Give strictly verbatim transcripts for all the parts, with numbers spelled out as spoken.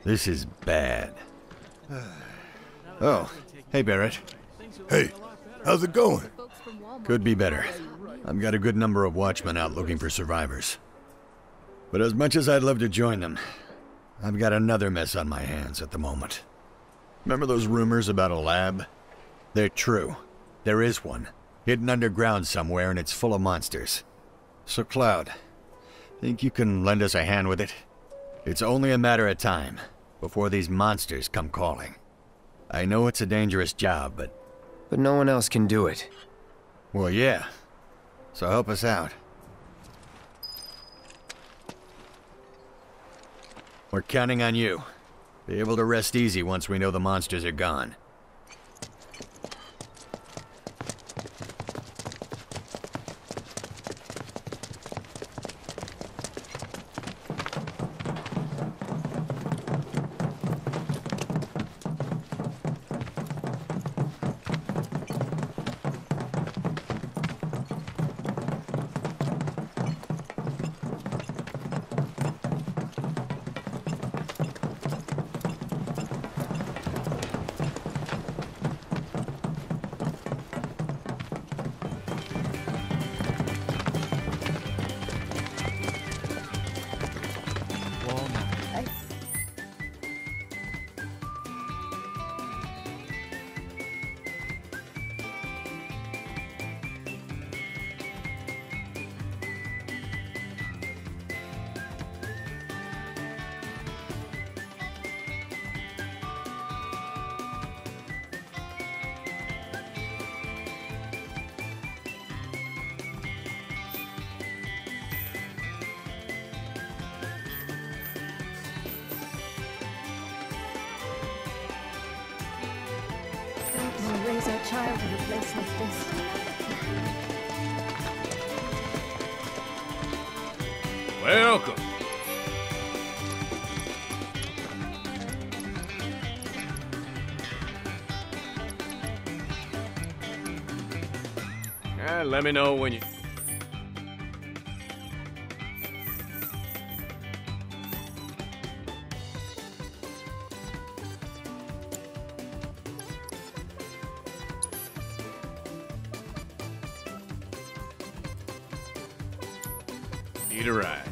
This is bad. Oh, hey Barrett. Hey, how's it going? Could be better. I've got a good number of watchmen out looking for survivors. But as much as I'd love to join them, I've got another mess on my hands at the moment. Remember those rumors about a lab? They're true. There is one, hidden underground somewhere, and it's full of monsters. So Cloud, think you can lend us a hand with it? It's only a matter of time before these monsters come calling. I know it's a dangerous job, but... But no one else can do it. Well, yeah. So help us out. We're counting on you. Be able to rest easy once we know the monsters are gone. Raise our child in a place like this. Welcome. Uh, let me know when you... Need a ride.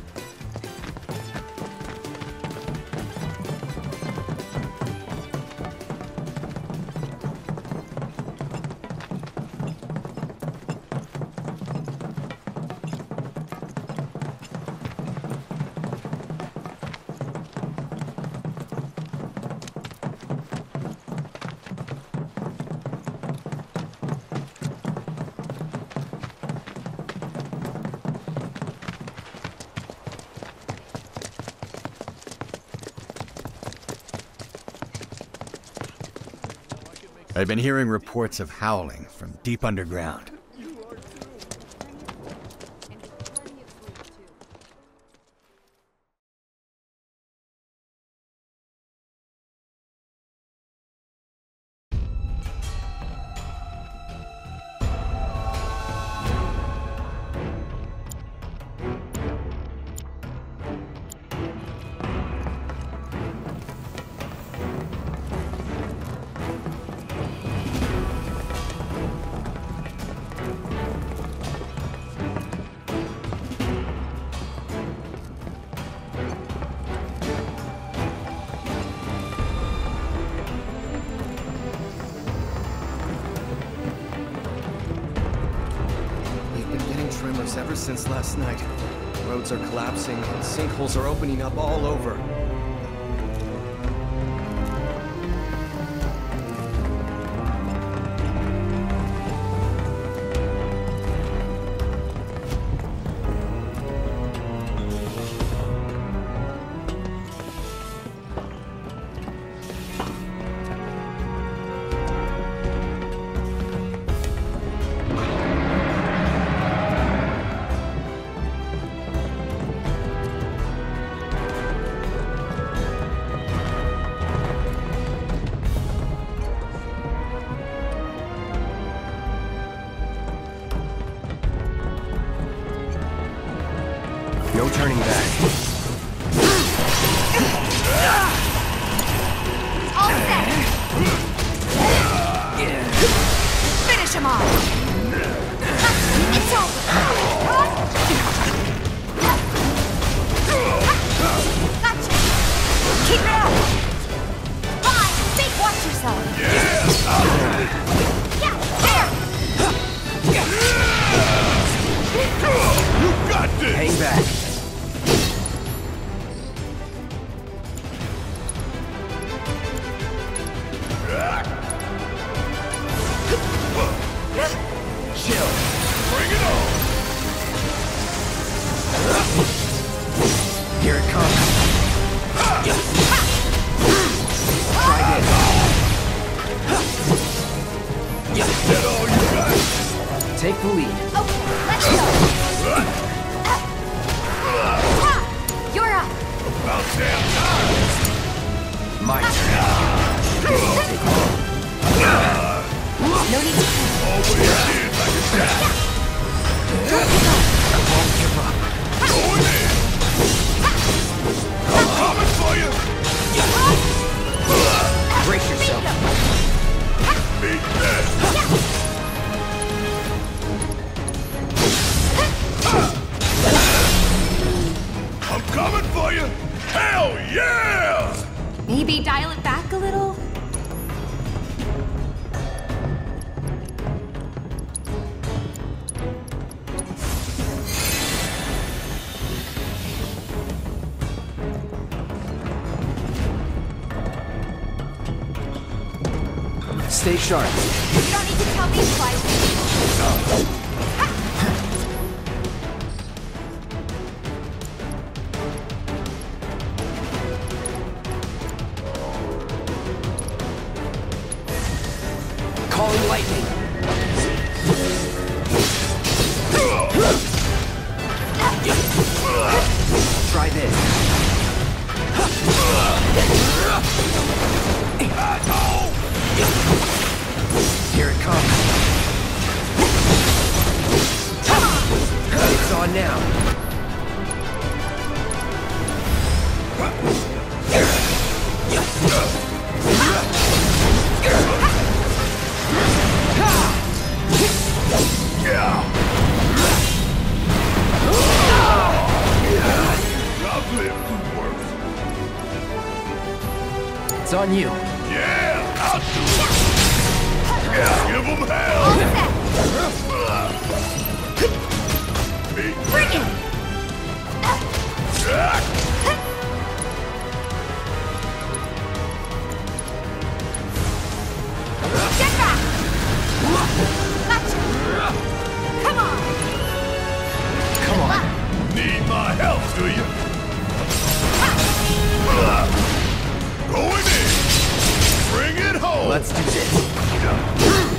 I've been hearing reports of howling from deep underground. Tremors ever since last night. Roads are collapsing and sinkholes are opening up all over. No turning back. My turn. No need to Always did like a shot. I won't give up. Going in. I'm coming for you. Brace yourself. Beat that. I'm coming for you. Hell yeah! maybe dial it back a little? Stay sharp. You don't need to tell me twice. Calling lightning. Try this. Here it comes. It's on now. I've lived through worse. It's on you. Yeah, I'll do it. Yeah, give them hell. Beat Bring it! that. Get back! Gotcha! Come on! Come on. Need my help, do you? Going in. Bring it home. Let's do this.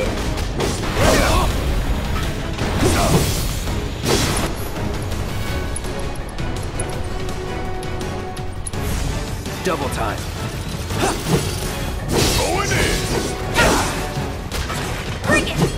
Double time. Going in. Bring it!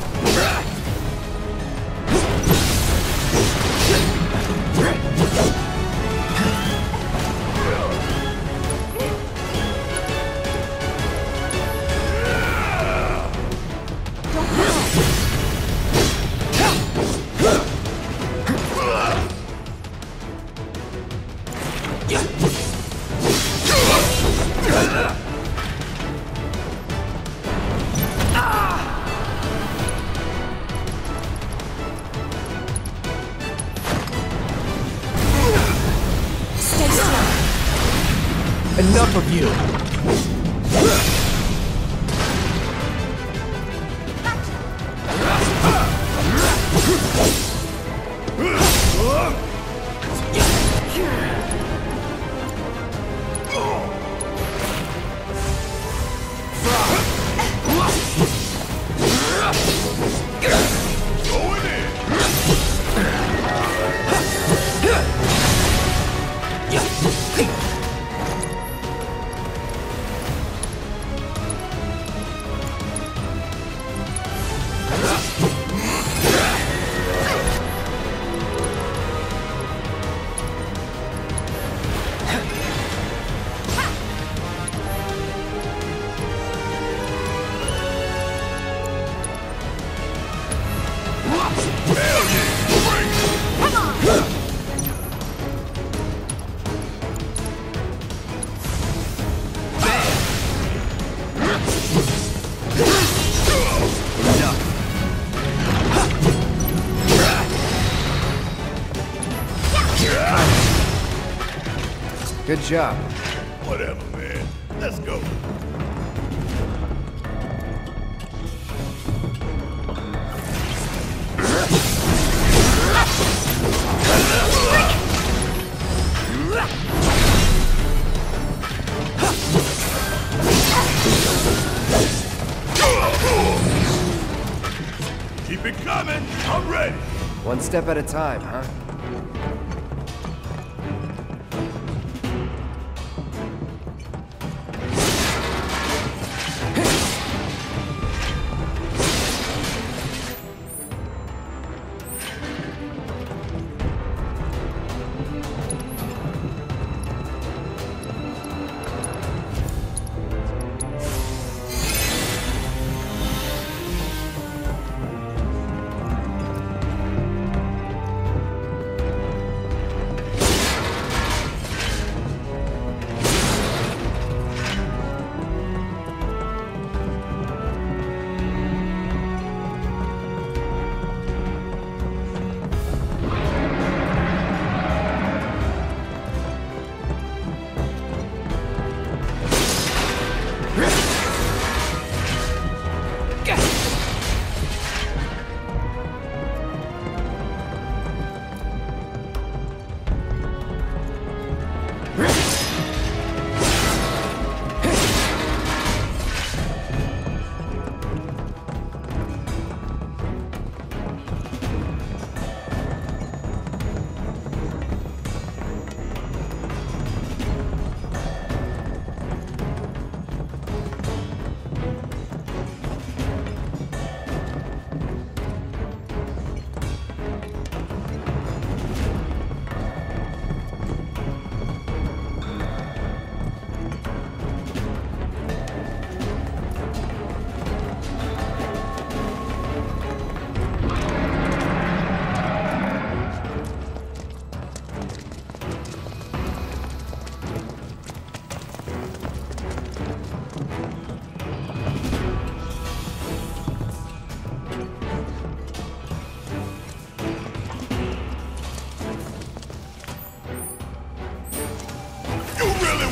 Stay strong. Enough of you. Going in. Hell yeah. Bring it. Come on! Good job. Whatever, man. Let's go. Keep it coming. I'm ready. One step at a time, huh?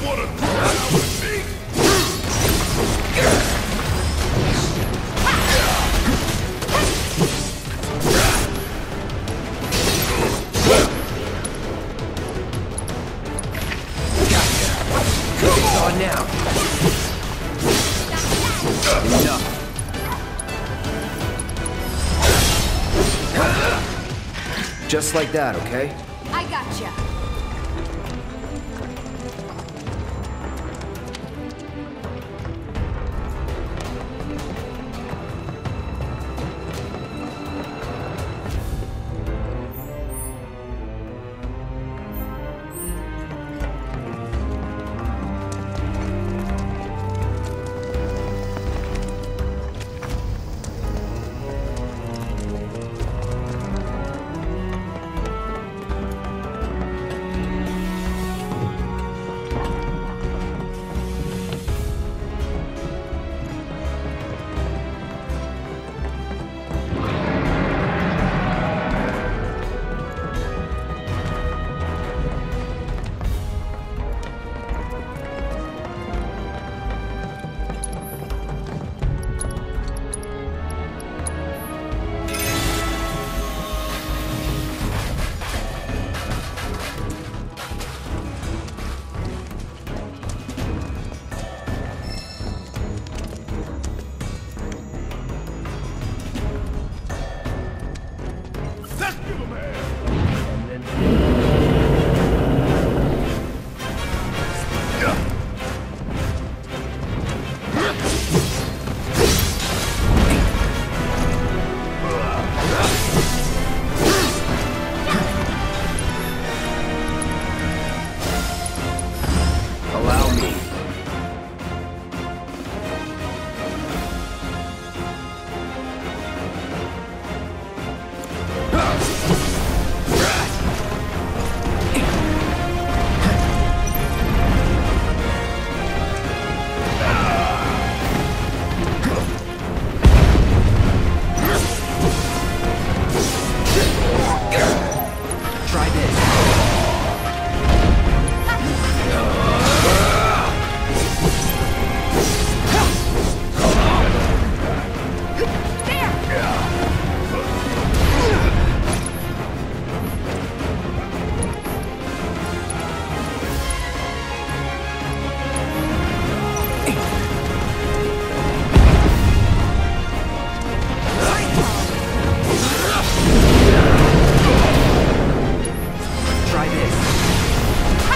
wanna battle with me? It's on now. Enough. Just like that, okay? I gotcha. Let's give him hell! Allow me. Try this. Try this.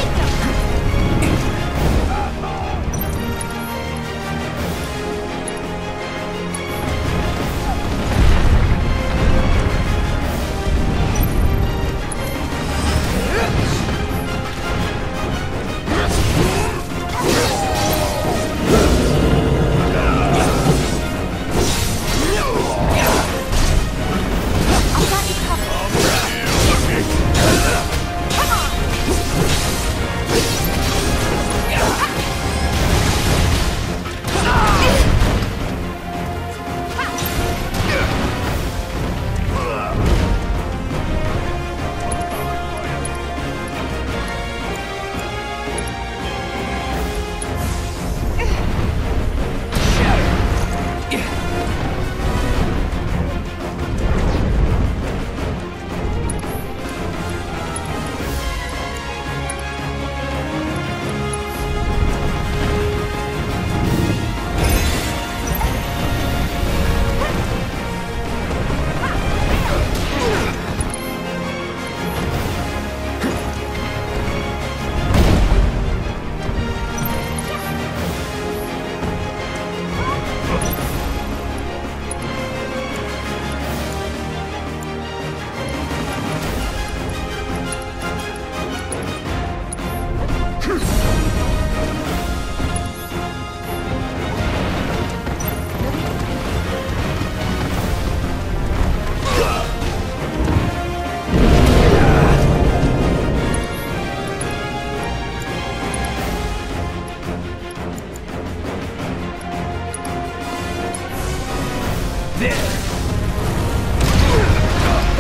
I got you covered. Come on.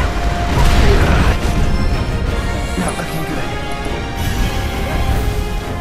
Not looking good.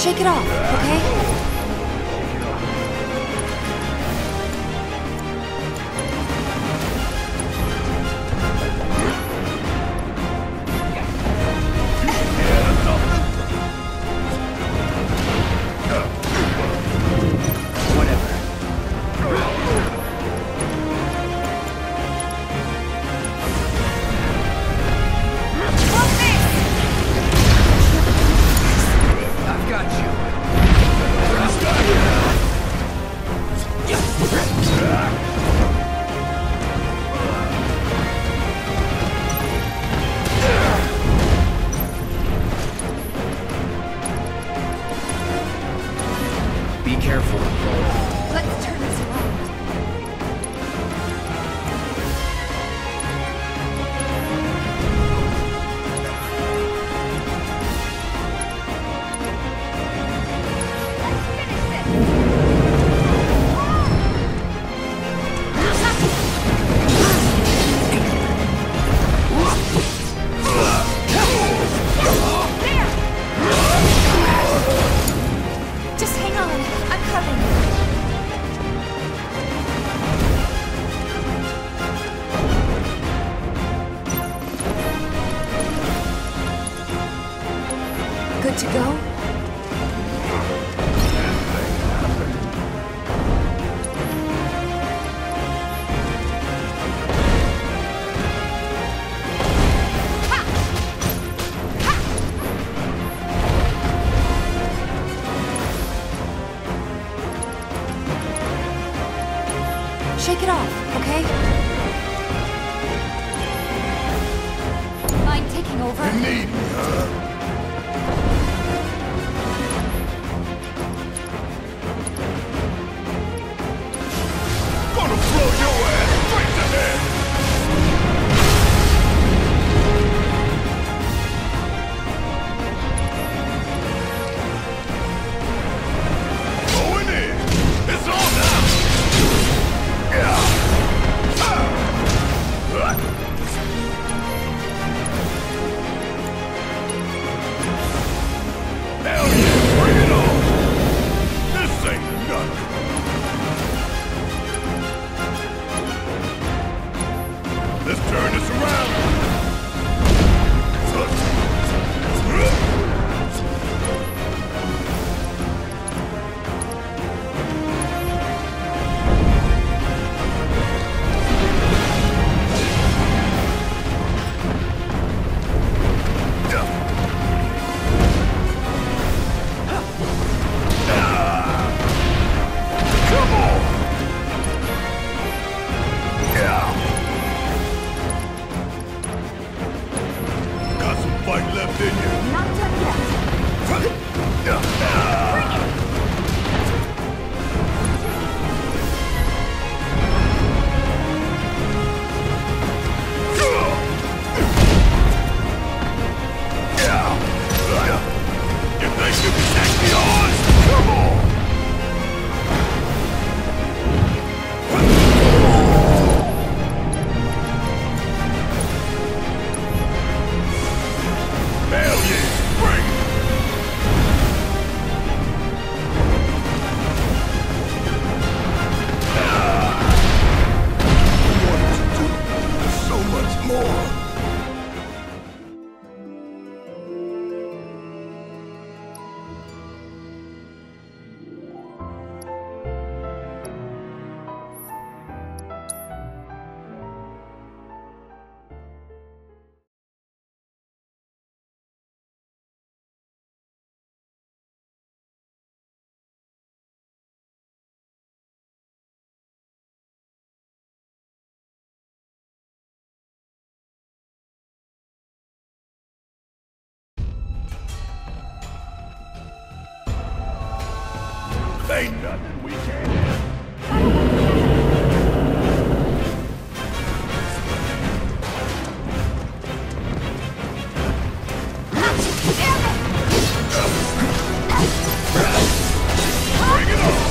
Shake it off, okay? Be careful. Let's turn this around. Just hang on. I'm coming. Good to go? Shake it off, okay? Mind taking over? You need me, huh? Gonna blow your ass straight to hell! Going in! It's on now! Hell yeah, bring it on! This ain't nothing! Let's turn this around! Come on! Yeah! Got some fight left in you. Not done You think you can take me on? Come on! Hell yeah! Bring it! What to do? There's so much more! Ain't nothing we can't handle. Bring it on!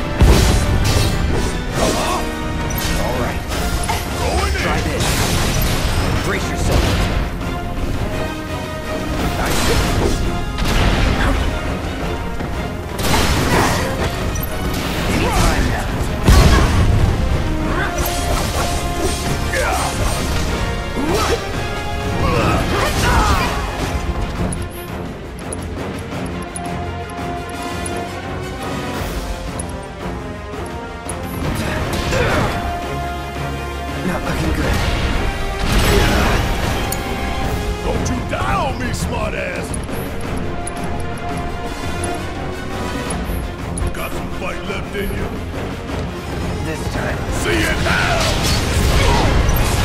All right. Going in! Try this. Brace yourself. Nice. This time. See it now!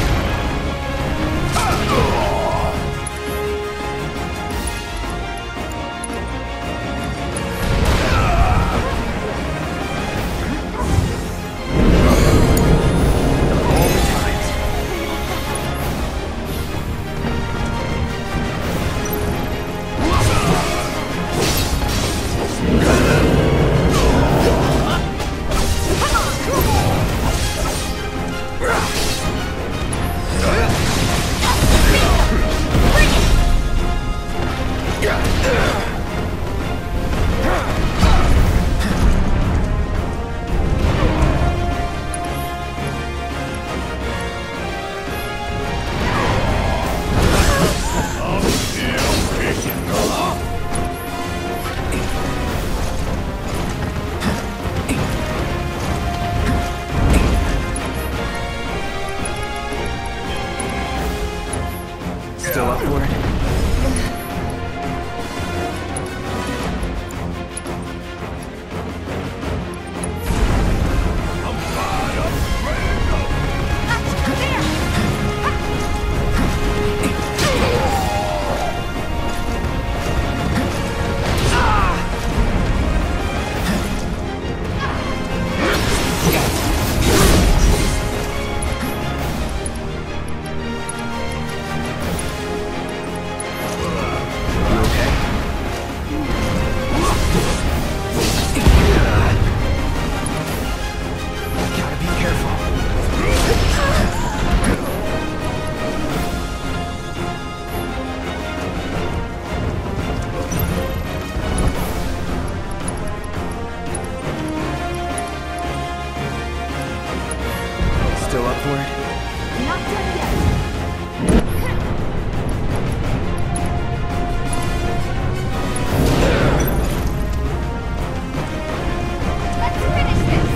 Still up for it? Still up for it? Not done yet. Let's finish this.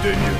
in you.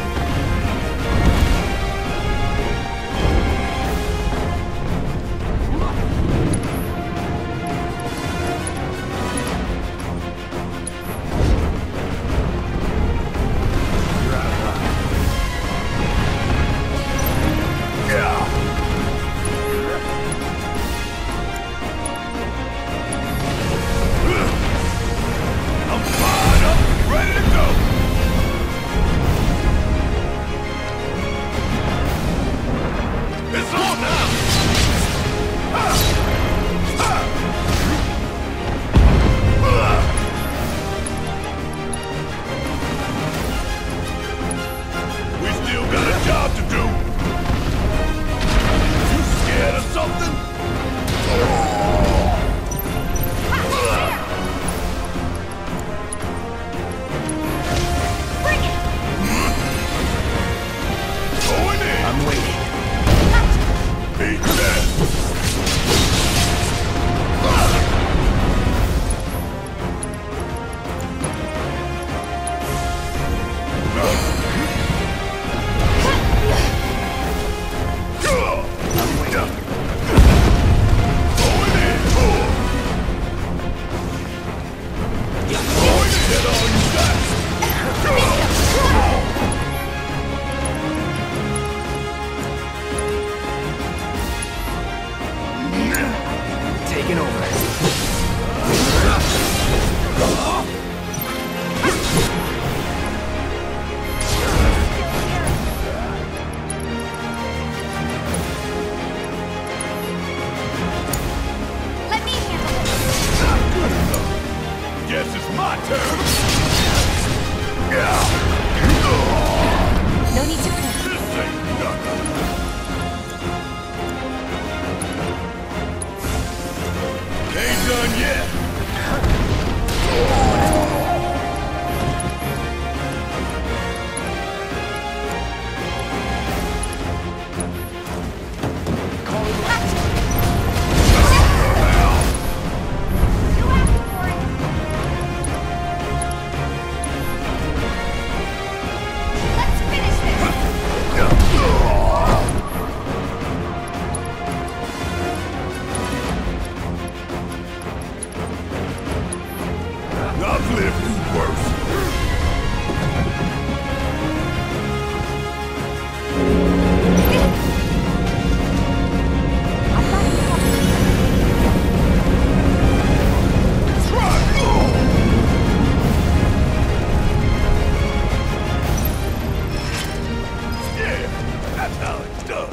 Taking over. Let me handle this. Guess it's my turn. No need to panic. This ain't nothing. Ain't done yet. You asked for it. Let's finish this. I've lived through worse. Yeah, that's how it's done.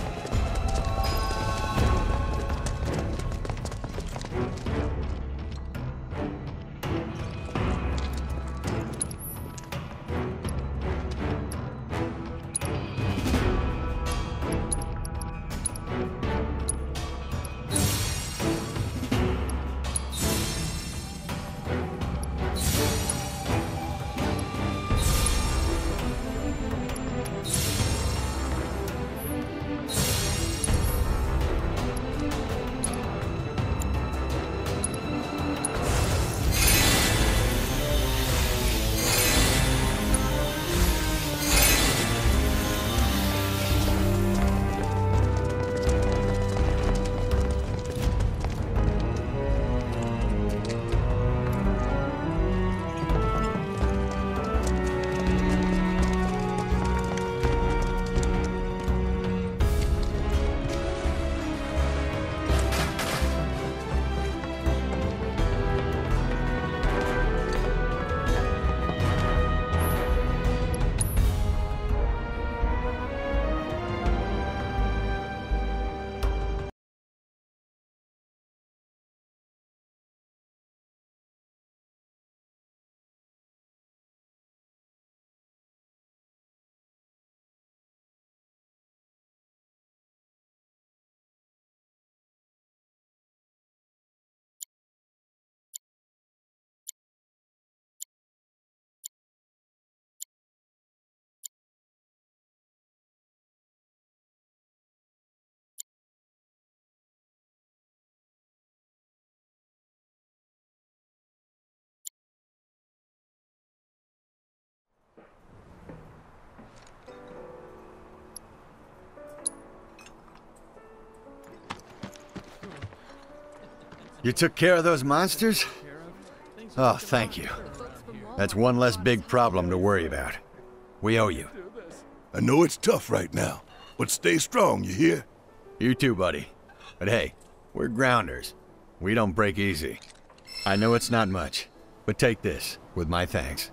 You took care of those monsters? Oh, thank you. That's one less big problem to worry about. We owe you. I know it's tough right now, but stay strong, you hear? You too, buddy. But hey, we're grounders. We don't break easy. I know it's not much, but take this, with my thanks.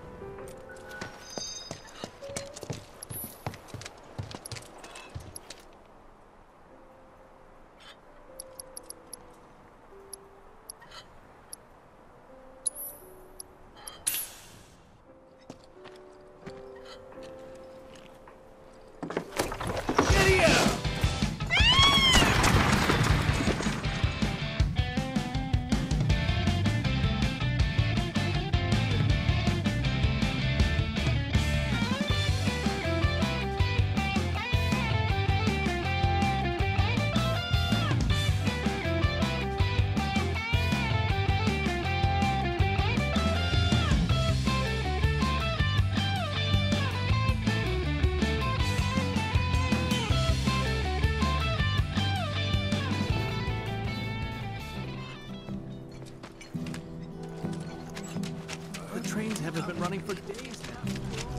Trains haven't been running for days now.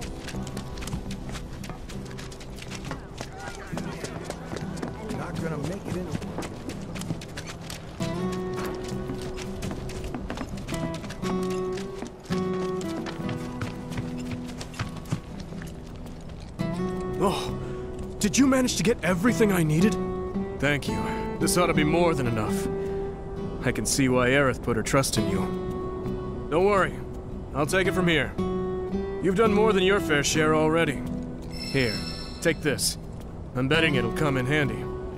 Not gonna make it in. Oh, did you manage to get everything I needed? Thank you. This ought to be more than enough. I can see why Aerith put her trust in you. Don't worry. I'll take it from here. You've done more than your fair share already. Here, take this. I'm betting it'll come in handy.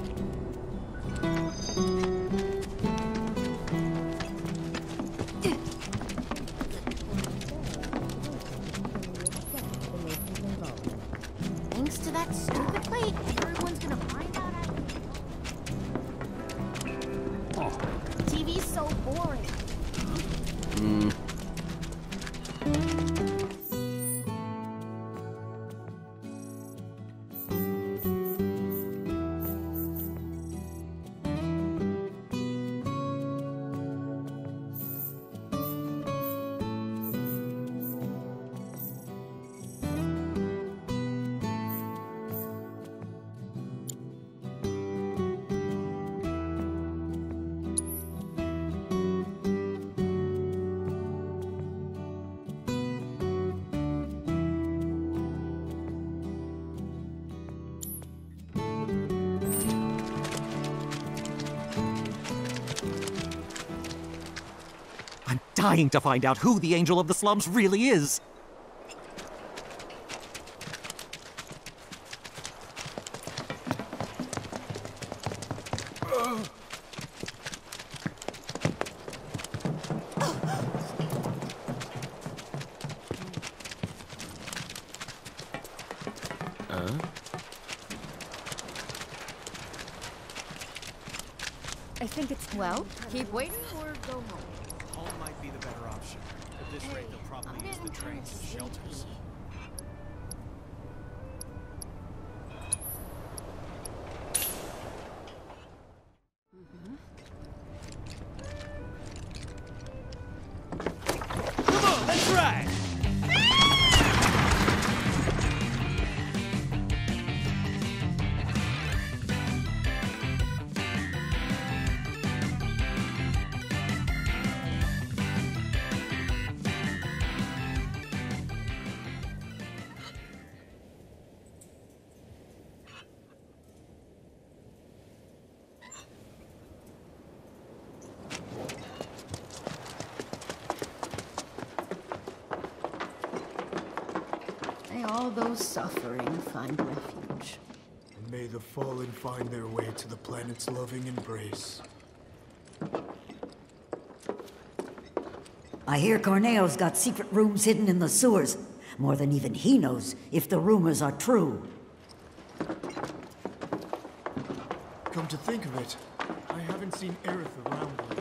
Thanks to that stupid plate, everyone's gonna find out I... T V's so boring. Hmm. I'm dying to find out who the Angel of the Slums really is. I think it's... Well, keep waiting or go home. Home might be the better option. At this rate, they'll probably use the trains as shelters. Come on, let's ride! May all those suffering find refuge. And may the fallen find their way to the planet's loving embrace. I hear Corneo's got secret rooms hidden in the sewers. More than even he knows if the rumors are true. Come to think of it, I haven't seen Aerith around lately.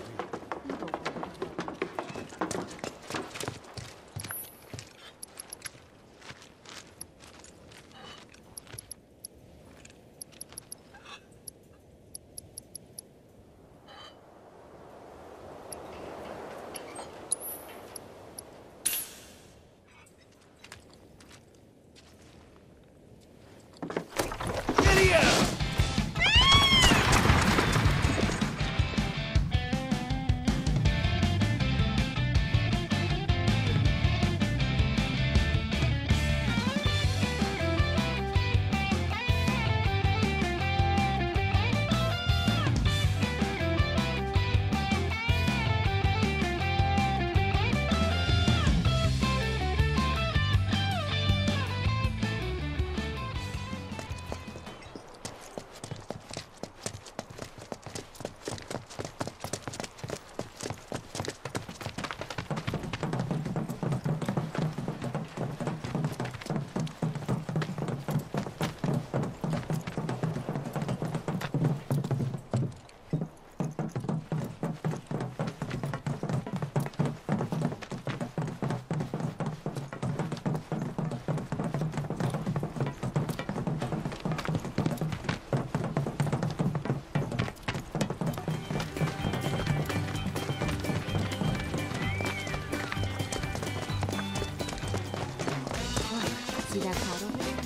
See that crowd over there?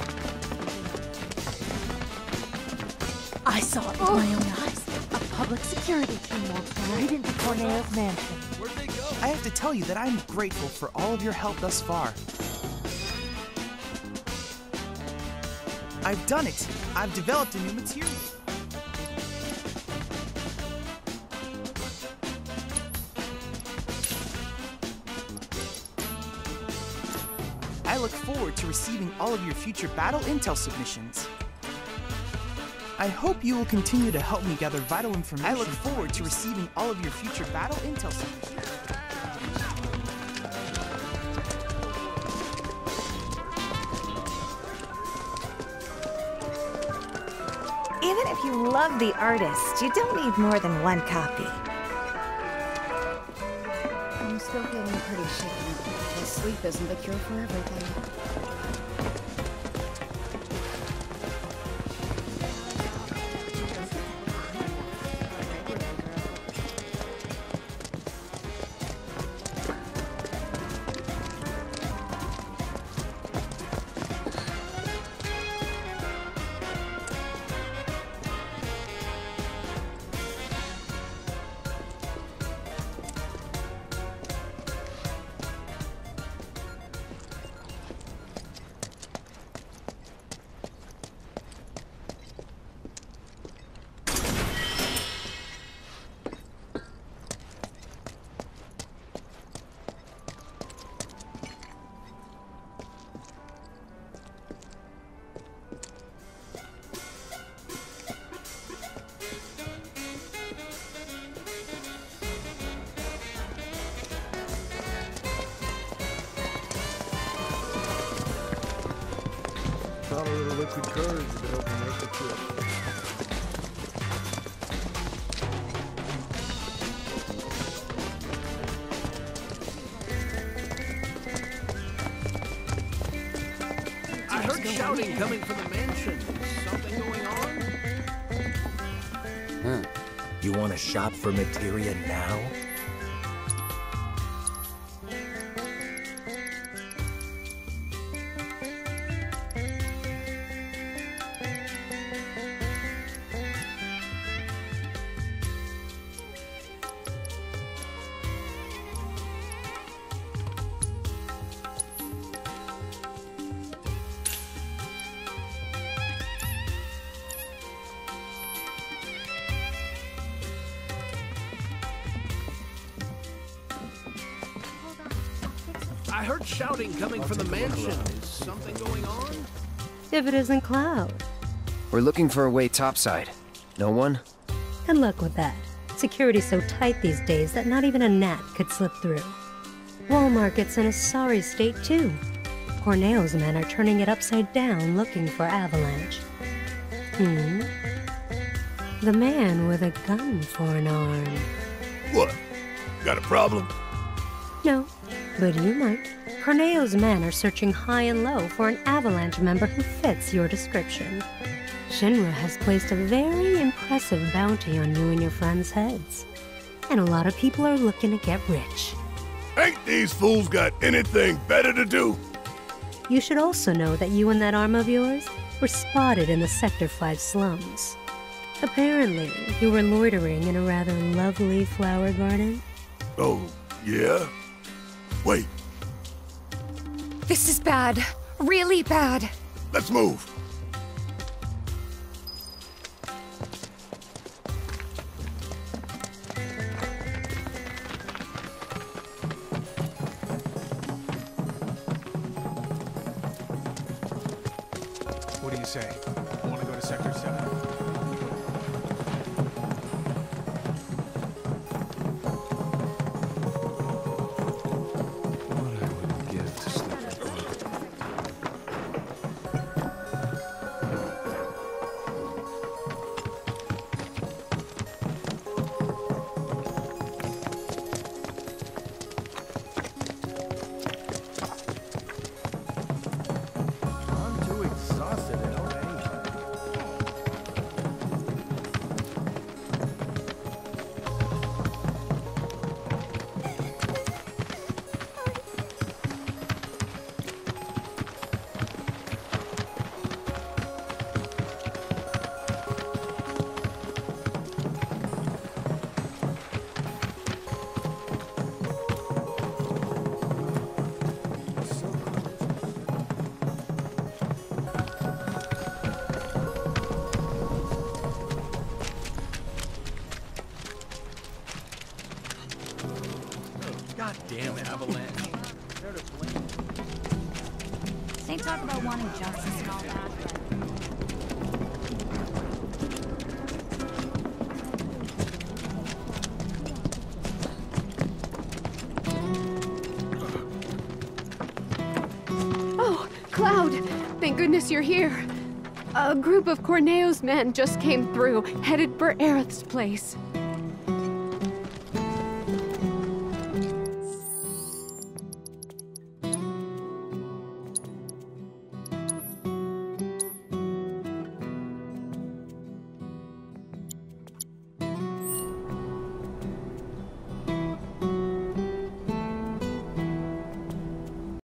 I saw it with Oh. my own eyes. A public security team walked right into Corneo's mansion. Where'd they go? I have to tell you that I'm grateful for all of your help thus far. I've done it. I've developed a new material. I look forward to receiving all of your future battle intel submissions. I hope you will continue to help me gather vital information. I look forward to receiving all of your future battle intel submissions. Even if you love the artist, you don't need more than one copy. I'm still feeling pretty shaky. Well, sleep isn't the cure for everything. Thought a little liquid courage would help me make the trip. I heard shouting coming from the mansion. Is something going on? Huh. You want to shop for materia now? I heard shouting coming from the mansion. Is something going on? If it isn't Cloud. We're looking for a way topside. No one? Good luck with that. Security's so tight these days that not even a gnat could slip through. Wall Market's in a sorry state too. Corneo's men are turning it upside down looking for Avalanche. Hmm? The man with a gun for an arm. What? Got a problem? No, but you might. Corneo's men are searching high and low for an Avalanche member who fits your description. Shinra has placed a very impressive bounty on you and your friends' heads. And a lot of people are looking to get rich. Ain't these fools got anything better to do? You should also know that you and that arm of yours were spotted in the Sector five slums. Apparently, you were loitering in a rather lovely flower garden. Oh, yeah? Wait, This is bad. Really bad. let's move. What do you say? Want to go to Sector seven? I'm too exhausted at already. talk about wanting justice and all that, Oh, Cloud! Thank goodness you're here. A group of Corneo's men just came through, headed for Aerith's place.